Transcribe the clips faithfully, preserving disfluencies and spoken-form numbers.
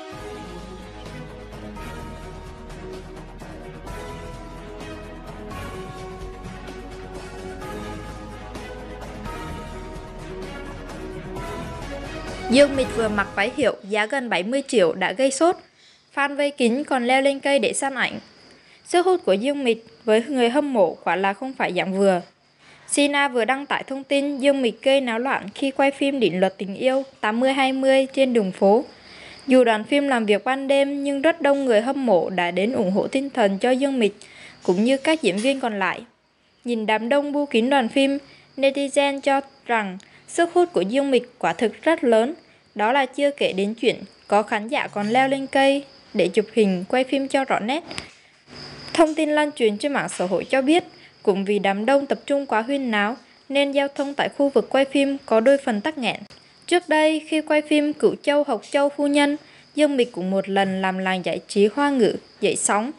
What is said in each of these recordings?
Dương Mịch vừa mặc váy hiệu giá gần bảy mươi triệu đã gây sốt, fan vây kín còn leo lên cây để săn ảnh. Sức hút của Dương Mịch với người hâm mộ quả là không phải dạng vừa. Sina vừa đăng tải thông tin Dương Mịch gây náo loạn khi quay phim Định luật tình yêu tám mươi hai mươi trên đường phố. Dù đoàn phim làm việc ban đêm nhưng rất đông người hâm mộ đã đến ủng hộ tinh thần cho Dương Mịch cũng như các diễn viên còn lại. Nhìn đám đông bu kín đoàn phim, netizen cho rằng sức hút của Dương Mịch quả thực rất lớn. Đó là chưa kể đến chuyện có khán giả còn leo lên cây để chụp hình quay phim cho rõ nét. Thông tin lan truyền trên mạng xã hội cho biết, cũng vì đám đông tập trung quá huyên náo nên giao thông tại khu vực quay phim có đôi phần tắc nghẽn. Trước đây, khi quay phim Cửu Châu Hộc Châu Phu Nhân, Dương Mịch cũng một lần làm làng giải trí Hoa ngữ dậy sóng.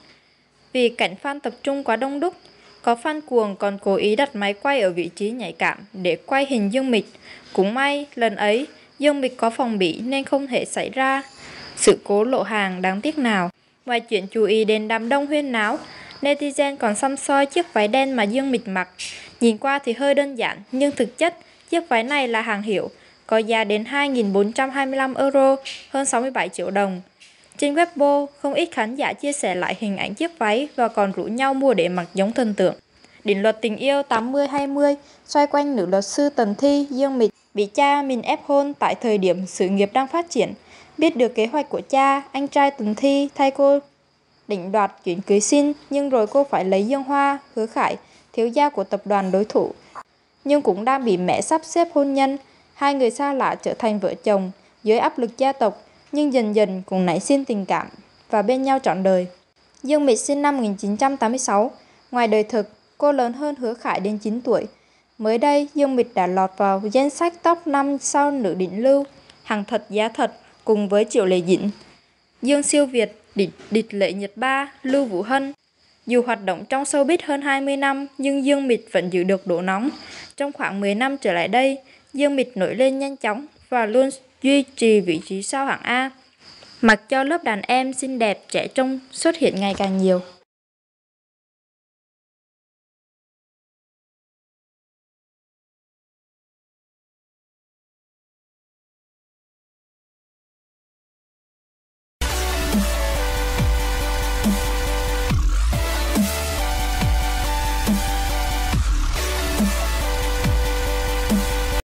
Vì cảnh fan tập trung quá đông đúc, có fan cuồng còn cố ý đặt máy quay ở vị trí nhạy cảm để quay hình Dương Mịch. Cũng may, lần ấy, Dương Mịch có phòng bị nên không thể xảy ra sự cố lộ hàng đáng tiếc nào. Ngoài chuyện chú ý đến đám đông huyên náo, netizen còn săm soi chiếc váy đen mà Dương Mịch mặc. Nhìn qua thì hơi đơn giản, nhưng thực chất, chiếc váy này là hàng hiệu, có giá đến hai nghìn bốn trăm hai mươi lăm euro, hơn sáu mươi bảy triệu đồng. Trên Weibo, không ít khán giả chia sẻ lại hình ảnh chiếc váy và còn rủ nhau mua để mặc giống thần tượng. Định luật tình yêu tám mươi hai mươi xoay quanh nữ luật sư Tần Thi, Dương Mịch bị cha mình ép hôn tại thời điểm sự nghiệp đang phát triển. Biết được kế hoạch của cha, anh trai Tần Thi thay cô định đoạt chuyện cưới xin, nhưng rồi cô phải lấy Dương Hoa, Hứa Khải, thiếu gia của tập đoàn đối thủ. Nhưng cũng đang bị mẹ sắp xếp hôn nhân, hai người xa lạ trở thành vợ chồng dưới áp lực gia tộc, nhưng dần dần cũng nảy sinh tình cảm và bên nhau trọn đời. Dương Mịch sinh năm một nghìn chín trăm tám mươi sáu, ngoài đời thực, cô lớn hơn Hứa Khải đến chín tuổi. Mới đây, Dương Mịch đã lọt vào danh sách top năm sao nữ đỉnh lưu, hàng thật giá thật cùng với Triệu Lệ Dĩnh, Dương Siêu Việt, Địch, Địch Lệ Nhật Ba, Lưu Vũ Hân. Dù hoạt động trong showbiz hơn hai mươi năm, nhưng Dương Mịch vẫn giữ được độ nóng. Trong khoảng mười năm trở lại đây, Dương Mịch nổi lên nhanh chóng và luôn duy trì vị trí sao hạng A, mặc cho lớp đàn em xinh đẹp trẻ trung xuất hiện ngày càng nhiều.